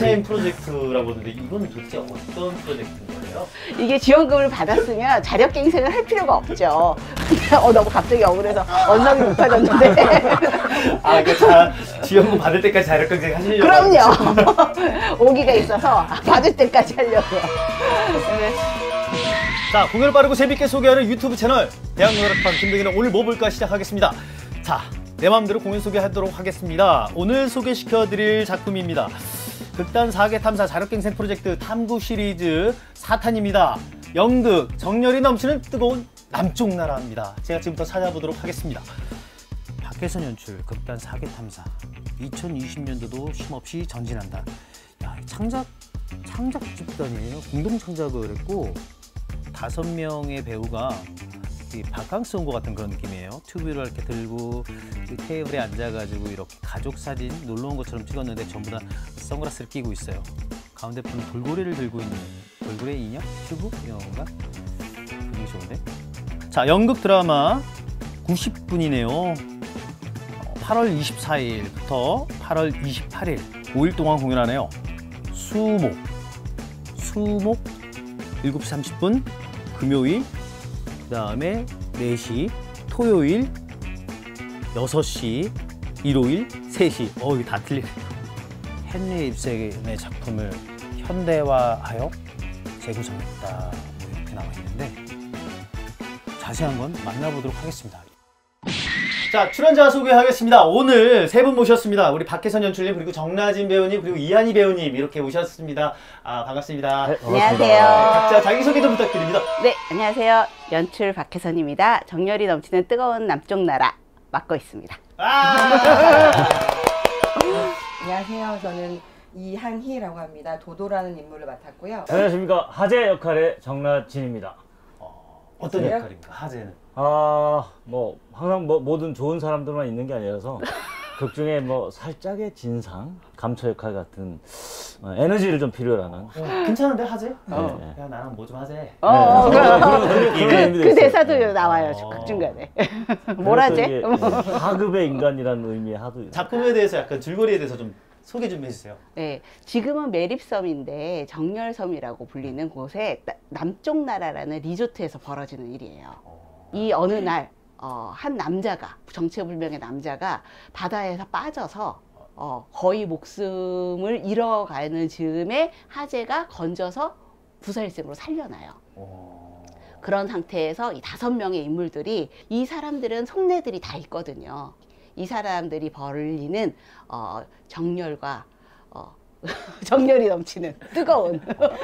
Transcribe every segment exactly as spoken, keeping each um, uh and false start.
타임 프로젝트라고 하는데 이건 도대체 어떤 프로젝트인 거예요? 이게 지원금을 받았으면 자력갱생을 할 필요가 없죠. 어, 너무 갑자기 억울해서 언성이 높아졌는데. 아, 그러니까 자, 지원금 받을 때까지 자력갱생 하시려고? 그럼요. 오기가 있어서 받을 때까지 하려고요. 네. 자, 공연을 빠르고 재밌게 소개하는 유튜브 채널 대학노래방 김동현의 오늘 뭐 볼까 시작하겠습니다. 자, 내 마음대로 공연 소개하도록 하겠습니다. 오늘 소개시켜드릴 작품입니다. 극단 사 개 탐사 자력갱생 프로젝트 탐구 시리즈 사 탄입니다. 연극, 정열이 넘치는 뜨거운 남쪽 나라입니다. 제가 지금부터 찾아보도록 하겠습니다. 박혜선 연출, 극단 사 개 탐사. 이천이십 년도도 쉼없이 전진한다. 야, 창작, 창작 집단이에요. 공동 창작을 했고, 다섯 명의 배우가 이 바캉스 온 것 같은 그런 느낌이에요. 튜브를 이렇게 들고 테이블에 앉아가지고 이렇게 가족 사진 놀러 온 것처럼 찍었는데 전부 다 선글라스를 끼고 있어요. 가운데 분은 돌고래를 들고 있는 돌고래 인형? 튜브? 이런 건가? 되게 좋은데? 자, 연극 드라마 구십 분이네요. 팔월 이십사일부터 팔월 이십팔일 오 일 동안 공연하네요. 수목 수목 일곱 시 삼십 분 금요일, 그 다음에 네 시, 토요일, 여섯 시, 일요일, 세 시. 어, 이게 다 틀리네. 헨리 입센의 작품을 현대화하여 재구성했다. 뭐 이렇게 나와 있는데 자세한 건 만나보도록 하겠습니다. 자, 출연자 소개하겠습니다. 오늘 세 분 모셨습니다. 우리 박혜선 연출님, 그리고 정나진 배우님, 그리고 이한희 배우님 이렇게 모셨습니다. 아, 반갑습니다. 네, 안녕하세요. 각자 자기소개 좀 부탁드립니다. 네, 안녕하세요. 연출 박혜선입니다. 정열이 넘치는 뜨거운 남쪽 나라 맡고 있습니다. 아 안녕하세요. 저는 이한희라고 합니다. 도도라는 인물을 맡았고요. 안녕하십니까. 하재 역할의 정나진입니다. 어, 어떤 그래요? 역할입니까, 하재는? 아, 뭐 항상 뭐 모든 좋은 사람들만 있는 게 아니라서 극 중에 뭐 살짝의 진상, 감초 역할 같은 어, 에너지를 좀 필요로 하는. 어, 괜찮은데, 하재? 어. 야, 나랑 뭐 좀 하재. 어, 어, 그런- 그, 그런 그, 의미도 그 있어요. 대사도 네. 나와요. 어. 극 중간에. 뭘 하지? 그래서 이게, 예, 하급의 인간이라는 의미의 하도. 작품에 대해서 약간 줄거리에 대해서 좀 소개 좀 해주세요. 네, 지금은 매립섬인데 정열섬이라고 불리는 곳에 나- 남쪽 나라라는 리조트에서 벌어지는 일이에요. 이 어느 날 어, 한 남자가, 정체불명의 남자가 바다에서 빠져서 어, 거의 목숨을 잃어가는 즈음에 하재가 건져서 부사일생으로 살려놔요. 어... 그런 상태에서 이 다섯 명의 인물들이, 이 사람들은 속내들이 다 있거든요. 이 사람들이 벌이는 어, 정열과 어, 정열이 넘치는 뜨거운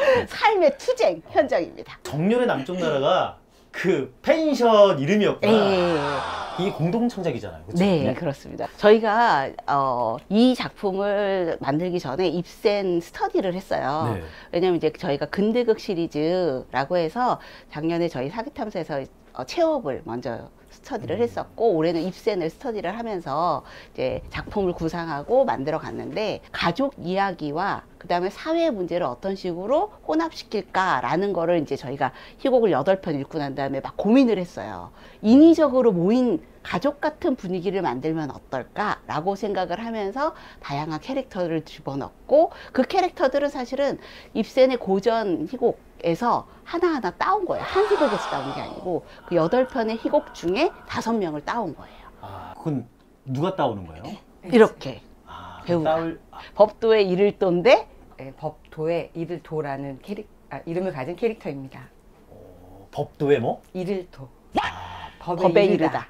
삶의 투쟁 현장입니다. 정열의 남쪽 나라가 그 펜션 이름이었구나. 예. 이게 공동 창작이잖아요. 그쵸? 네, 그렇습니다. 저희가 어, 이 작품을 만들기 전에 입센 스터디를 했어요. 네. 왜냐면 이제 저희가 근대극 시리즈라고 해서 작년에 저희 사기탐사에서 어, 체업을 먼저 스터디를 했었고, 올해는 입센을 스터디를 하면서 이제 작품을 구상하고 만들어 갔는데, 가족 이야기와 그 다음에 사회 문제를 어떤 식으로 혼합시킬까라는 거를 이제 저희가 희곡을 여덟 편 읽고 난 다음에 막 고민을 했어요. 인위적으로 모인 가족 같은 분위기를 만들면 어떨까라고 생각을 하면서 다양한 캐릭터를 집어넣고, 그 캐릭터들은 사실은 입센의 고전 희곡에서 하나하나 따온 거예요. 한 희곡에서 따온 게 아니고 그 여덟 편의 희곡 중에 다섯 명을 따온 거예요. 아, 그건 누가 따오는 거예요? 이렇게 아, 배우가. 따올... 법도의 이를도인데 네, 법도의 이를도라는 캐릭, 아, 이름을 가진 캐릭터입니다. 어, 법도의 뭐? 이를도. 아, 법에, 법에 이르다.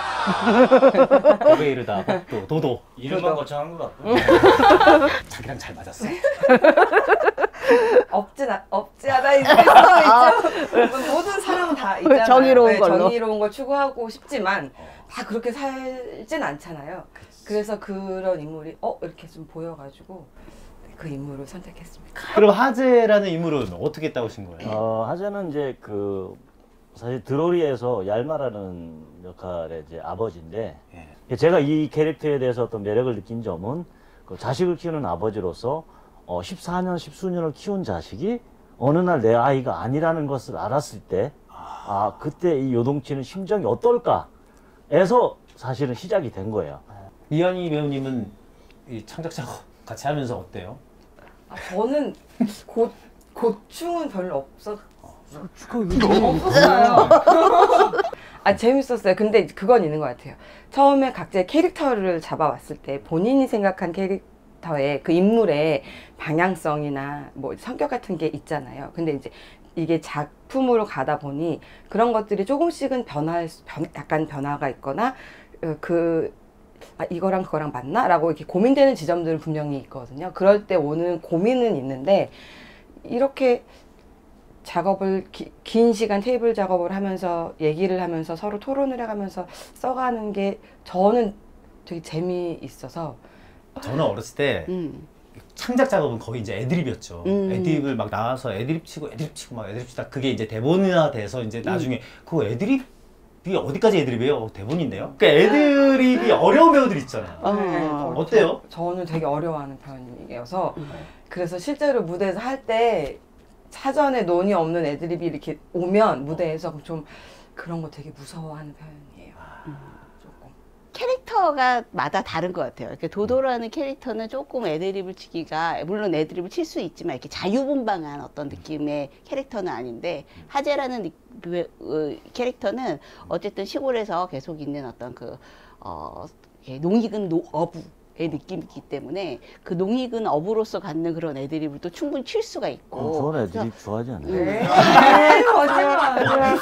이르다. 법에 이르다. 법도, 도도. 이름만 거창한 것 같고. 자기랑 잘 맞았어. 없진 아, 없지 않아 있을 수도 있죠. 모든 사람은 다 있잖아요. 정의로운 네, 걸로. 정의로운 걸 추구하고 싶지만 다 그렇게 살진 않잖아요. 그래서 그런 인물이 어 이렇게 좀 보여가지고 그 인물을 선택했습니다. 그럼 하재라는 인물은 어떻게 따오신 거예요? 어, 하재는 이제 그 사실 드로리에서 얄마라는 역할의 이제 아버지인데, 예. 제가 이 캐릭터에 대해서 어떤 매력을 느낀 점은 그 자식을 키우는 아버지로서 어, 십사 년, 십수년을 키운 자식이 어느 날 내 아이가 아니라는 것을 알았을 때, 아, 그때 이 요동치는 심정이 어떨까? 에서 사실은 시작이 된 거예요. 이한희 배우님은 이 창작 작업 같이 하면서 어때요? 아, 저는 고, 고충은 별로 없었, 없었어요. 아, 재밌었어요. 근데 그건 있는 것 같아요. 처음에 각자의 캐릭터를 잡아왔을 때 본인이 생각한 캐릭터의 그 인물의 방향성이나 뭐 성격 같은 게 있잖아요. 근데 이제 이게 작품으로 가다 보니 그런 것들이 조금씩은 변할, 변, 약간 변화가 있거나 그 아, 이거랑 그거랑 맞나? 라고 이렇게 고민되는 지점들은 분명히 있거든요. 그럴 때 오는 고민은 있는데 이렇게 작업을 기, 긴 시간 테이블 작업을 하면서 얘기를 하면서 서로 토론을 해가면서 써가는 게 저는 되게 재미있어서 저는 어렸을 때 음. 창작 작업은 거의 이제 애드립이었죠. 음. 애드립을 막 나와서 애드립 치고 애드립 치고 막 애드립 치다 그게 이제 대본화 돼서 이제 나중에 그 애드립이 어디까지 애드립이에요? 어, 대본인데요? 그러니까 애드립이 어려운 배우들 있잖아요. 어. 네, 어때요? 저, 저는 되게 어려워하는 편이어서 그래서 실제로 무대에서 할 때 사전에 논의 없는 애드립이 이렇게 오면 무대에서 좀 그런 거 되게 무서워하는 편이에요. 조금. 캐릭터가 마다 다른 것 같아요. 이렇게 도도라는 캐릭터는 조금 애드립을 치기가, 물론 애드립을 칠 수 있지만 이렇게 자유분방한 어떤 느낌의 캐릭터는 아닌데, 하재라는 니- 그, 어, 캐릭터는 어쨌든 시골에서 계속 있는 어떤 그 어, 이렇게 농익은 노, 어부의 느낌이기 때문에 그 농익은 어부로서 갖는 그런 애드립을 또 충분히 칠 수가 있고. 어, 저는 애들이 좋아하지 않나요? 네. 거짓말.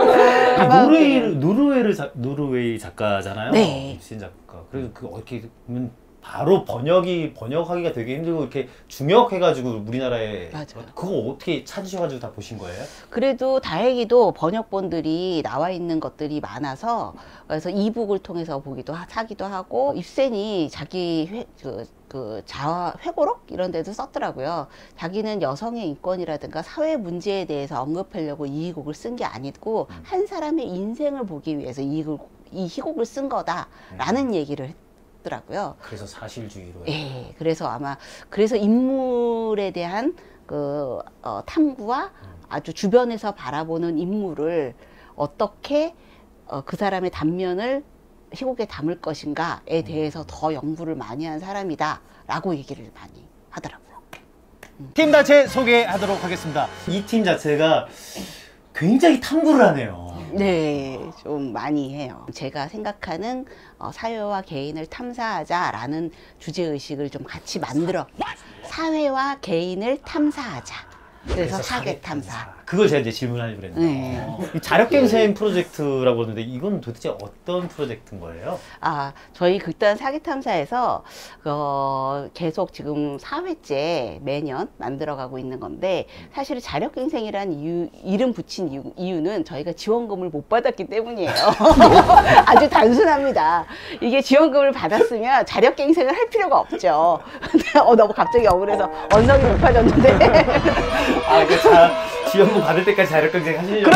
노르웨이, 노르웨이를 자, 노르웨이 작가잖아요. 네. 입신 작가. 그래서 그 어떻게 보면 바로 번역이 번역하기가 되게 힘들고 이렇게 중역해가지고 우리나라에 맞아요. 그거 어떻게 찾으셔가지고 다 보신 거예요? 그래도 다행히도 번역본들이 나와 있는 것들이 많아서, 그래서 이북을 통해서 보기도 하, 사기도 하고, 입센이 자기 회, 그, 그 자화 회고록 이런 데도 썼더라고요. 자기는 여성의 인권이라든가 사회 문제에 대해서 언급하려고 이 곡을 쓴 게 아니고 한 사람의 인생을 보기 위해서 이, 곡, 이 희곡을 쓴 거다라는 얘기를 했더라고요. 그래서 사실주의로. 예, 그래서 아마 그래서 인물에 대한 그 어, 탐구와 아주 주변에서 바라보는 인물을 어떻게 어, 그 사람의 단면을 희곡에 담을 것인가에 대해서 더 연구를 많이 한 사람이다라고 얘기를 많이 하더라고요. 팀 자체 소개하도록 하겠습니다. 이 팀 자체가 굉장히 탐구를 하네요. 네, 좀 많이 해요. 제가 생각하는 어, 사회와 개인을 탐사하자라는 주제의식을 좀 같이 만들어. 사회와 개인을 탐사하자. 그래서 사계 탐사. 그걸 제가 이제 질문하려고 그랬는데. 네. 어, 이 자력갱생 프로젝트라고 하는데 이건 도대체 어떤 프로젝트인 거예요? 아, 저희 극단 사기탐사에서 어, 계속 지금 사 회째 매년 만들어가고 있는 건데, 사실 자력갱생이라는 이유, 이름 붙인 이유, 이유는 저희가 지원금을 못 받았기 때문이에요. 아주 단순합니다. 이게 지원금을 받았으면 자력갱생을 할 필요가 없죠. 어, 너무 갑자기 억울해서 언성이 높아졌는데. 아, 그러니까 자, 지원금 받을 때까지 자력갱생 하시려고.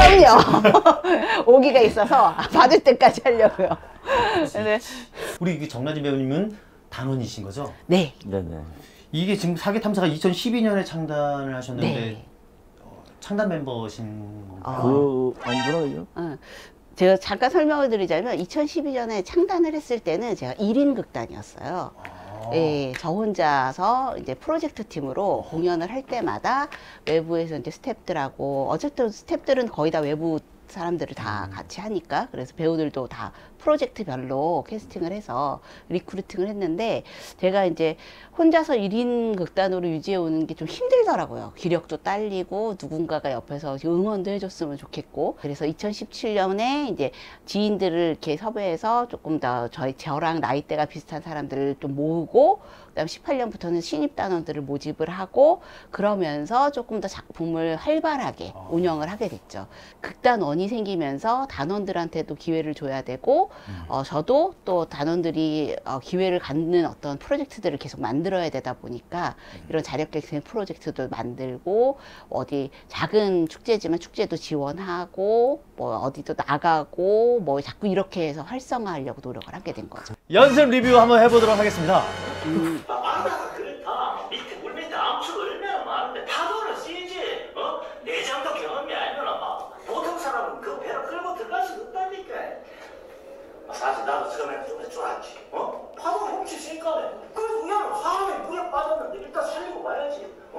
그럼요. 오기가 있어서 받을 때까지 하려고요. 네. 우리 그 정나진 배우님은 단원이신 거죠? 네. 네네. 이게 지금 사계탐사가 이천십이 년에 창단을 하셨는데 네. 어, 창단 멤버신 건가요? 어. 그, 언제나요? 어, 제가 잠깐 설명을 드리자면 이천십이 년에 창단을 했을 때는 제가 일 인 극단이었어요. 아. 예, 저 혼자서 이제 프로젝트 팀으로 공연을 할 때마다 외부에서 이제 스태프들하고, 어쨌든 스태프들은 거의 다 외부 사람들을 다 같이 하니까, 그래서 배우들도 다 프로젝트별로 캐스팅을 해서 리크루팅을 했는데, 제가 이제 혼자서 일 인 극단으로 유지해 오는 게 좀 힘들더라고요. 기력도 딸리고 누군가가 옆에서 응원도 해줬으면 좋겠고. 그래서 이천십칠 년에 이제 지인들을 이렇게 섭외해서 조금 더 저희 저랑 나이대가 비슷한 사람들을 좀 모으고, 그다음 십팔 년부터는 신입 단원들을 모집을 하고, 그러면서 조금 더 작품을 활발하게 운영을 하게 됐죠. 극단원이 생기면서 단원들한테도 기회를 줘야 되고, 어, 저도 또 단원들이 어, 기회를 갖는 어떤 프로젝트들을 계속 만들어야 되다 보니까 이런 자력갱생 프로젝트도 만들고, 어디 작은 축제지만 축제도 지원하고, 뭐 어디도 나가고, 뭐 자꾸 이렇게 해서 활성화하려고 노력을 하게 된 거죠. 연습 리뷰 한번 해보도록 하겠습니다. 음. 바다가 그렇다. 밑에 물 밑에 암수가 얼마나 많은데 파도는 세지. 어? 내장도 경험이 아니면 막 보통 사람은 그 배를 끌고 들어갈 수 없다니까. 사실 나도 처음에는 좀 쫄았지. 어? 파도가 훔치니까. 그래서 우리는 사람이 물에 빠졌는데 일단 살리고 봐야지.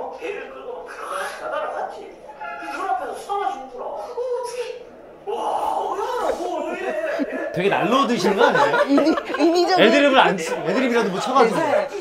되게 날로 드시는 거 아니에요? 인위적인 애드립을 안 치, 애드립이라도 뭐 쳐가지고.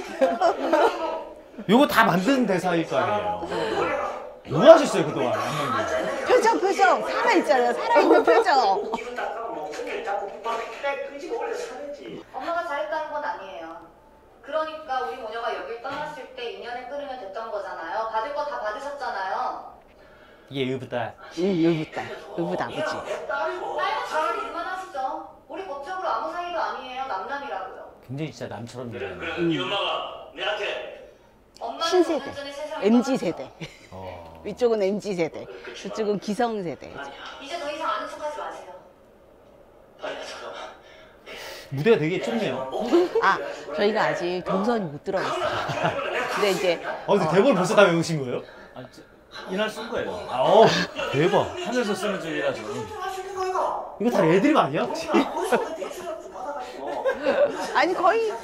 요거 다 만든 대사일 거 아니에요? 뭐 하셨어요 그동안? 표정 표정 살아있잖아요. 살아있는 표정. 기분 닦아면 목소리를 자꾸 빡 끄집어 올려 살지. 엄마가 잘했다는 건 아니에요. 그러니까 우리 모녀가 여길 떠났을 때 인연을 끊으면 됐던 거잖아요. 받을 거 다 받으셨잖아요. 이게 의붓다. 응, 의붓다. 의붓 아버지. 딸이고 딸과 자식이 그만하시죠. 우리 법적으로 아무 사이도 아니에요. 남남이라고요. 굉장히 진짜 남처럼 얘기하는 그래 이 엄마가 내한테 엄마는 신세대, 오년 전에 세상을 엠지 떠났어. 세대. 어. 이쪽은 엠지 세대. 이쪽은 기성 세대. 이제 더 이상 아는 척하지 마세요. 아니 잠깐만. 무대가 되게 좁네요. 아, 저희가 아직 동선이 못 들어갔어요. 근데 이제 어, 근데 대본을 벌써 다 외우신 거예요? 아, 저, 이날 쓴 거예요. 아, 어, 대박. 하면서 쓰는 중이라서. 하시는 거이가. 이거 다 애드립 아니야? 혹시? 거기서 대출을 좀 받아가지고. 아니 거의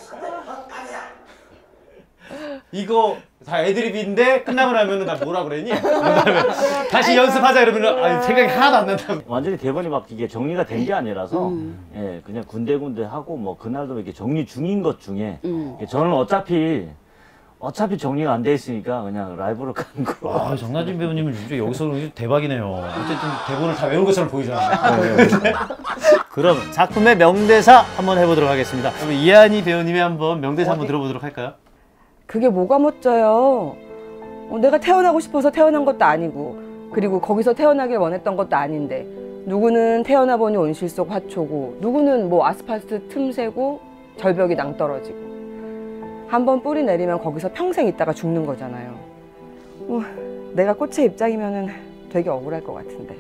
이거 다 애드립인데 끝나고 나면은 나 뭐라 그랬니? 그다음에 다시 연습하자 이러면은 아니, 생각이 하나도 안 난다고. 완전히 대본이 막 이게 정리가 된 게 아니라서 음. 예 그냥 군데군데 하고 뭐 그날도 이렇게 정리 중인 것 중에 음. 예, 저는 어차피 어차피 정리가 안 돼 있으니까 그냥 라이브로 간 거. 아, 정나진 배우님은 진짜 여기서 대박이네요. 어쨌든 대본을 다 외운 것처럼 보이잖아요. 그럼 작품의 명대사 한번 해보도록 하겠습니다. 그럼 이한희 배우님의 한번 명대사 한번 들어보도록 할까요? 그게 뭐가 멋져요. 어, 내가 태어나고 싶어서 태어난 것도 아니고 그리고 거기서 태어나길 원했던 것도 아닌데 누구는 태어나 보니 온실 속 화초고 누구는 뭐 아스팔트 틈새고 절벽이 낭떠러지고 한 번 뿌리 내리면 거기서 평생 있다가 죽는 거잖아요. 어, 내가 꽃의 입장이면은 되게 억울할 것 같은데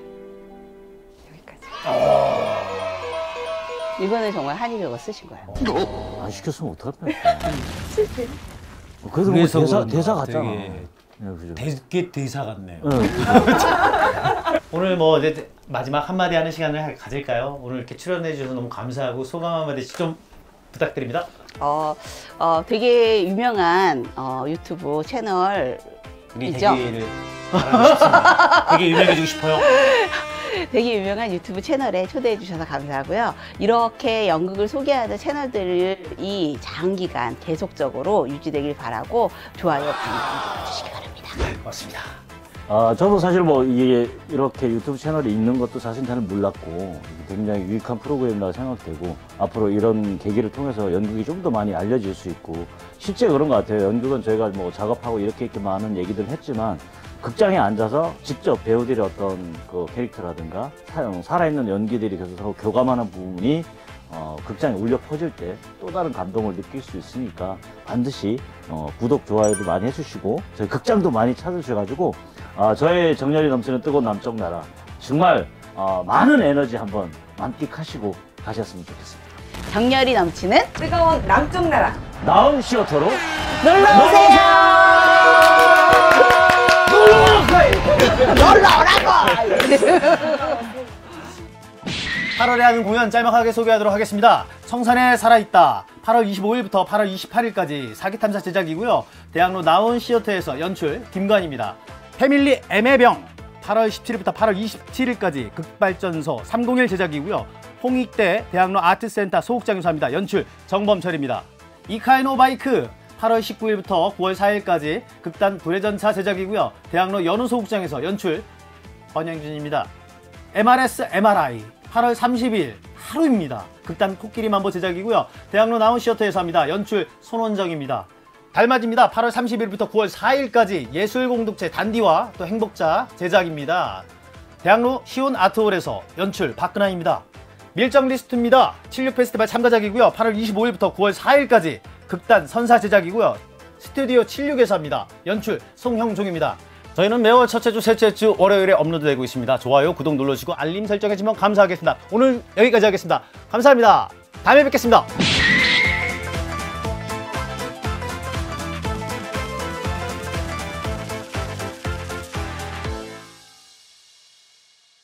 여기까지. 이번에 정말 한희 배우가 쓰신 거예요. 안 시켰으면 어떡할 뻔했어. 그래도 뭐 그래서 대사 그런가 대사 같잖아. 되게 예, 그죠. 되게 대사 같네요. 응. 오늘 뭐 이제 마지막 한마디 하는 시간을 가질까요? 오늘 이렇게 출연해 주셔서 너무 감사하고 소감 한마디 좀 부탁드립니다. 어, 어 되게 유명한 어, 유튜브 채널 우리 있죠? 대기를 바라고 싶습니다. 되게 유명해지고 싶어요. 되게 유명한 유튜브 채널에 초대해 주셔서 감사하고요. 이렇게 연극을 소개하는 채널들이 장기간 계속적으로 유지되길 바라고 좋아요, 구독 눌러주시기 바랍니다. 고맙습니다. 아, 저도 사실 뭐 이게 이렇게 유튜브 채널이 있는 것도 사실 잘 몰랐고 굉장히 유익한 프로그램이라고 생각되고 앞으로 이런 계기를 통해서 연극이 좀 더 많이 알려질 수 있고 실제 그런 것 같아요. 연극은 저희가 뭐 작업하고 이렇게 이렇게 많은 얘기들을 했지만 극장에 앉아서 직접 배우들의 어떤 그 캐릭터라든가 살아있는 연기들이 계속 서로 교감하는 부분이 어, 극장에 울려 퍼질 때 또 다른 감동을 느낄 수 있으니까 반드시 어, 구독, 좋아요도 많이 해주시고 저희 극장도 많이 찾으셔가지고 어, 저의 정열이 넘치는 뜨거운 남쪽 나라 정말 어, 많은 에너지 한번 만끽하시고 가셨으면 좋겠습니다. 정열이 넘치는 뜨거운 남쪽 나라 나온 시어터로 놀러오세요! 놀러오라고! 팔월에 하는 공연 짤막하게 소개하도록 하겠습니다. 청산에 살아있다. 팔월 이십오일부터 팔월 이십팔일까지 사기탐사 제작이고요. 대학로 나온 시어터에서 연출 김관입니다. 패밀리 애매병 팔월 십칠일부터 팔월 이십칠일까지 극발전소 삼공일 제작이고요. 홍익대 대학로 아트센터 소극장에서 합니다. 연출 정범철입니다. 이카이노 바이크 팔월 십구일부터 구월 사일까지 극단 불의전차 제작이고요. 대학로 연우소극장에서 연출 권영준입니다. 엠알에스 엠알아이 팔월 삼십일 하루입니다. 극단 코끼리 만보 제작이고요. 대학로 나온 시어터에서 합니다. 연출 손원정입니다. 달맞이입니다. 팔월 삼십일부터 구월 사일까지 예술공동체 단디와 또 행복자 제작입니다. 대학로 시온 아트홀에서 연출 박근아입니다. 밀정 리스트입니다. 칠십육 페스티벌 참가작이고요. 팔월 이십오일부터 구월 사일까지 극단 선사 제작이고요. 스튜디오 칠십육에서 합니다. 연출 송형종입니다. 저희는 매월 첫째 주, 셋째 주 월요일에 업로드되고 있습니다. 좋아요, 구독 눌러주시고 알림 설정해주시면 감사하겠습니다. 오늘 여기까지 하겠습니다. 감사합니다. 다음에 뵙겠습니다.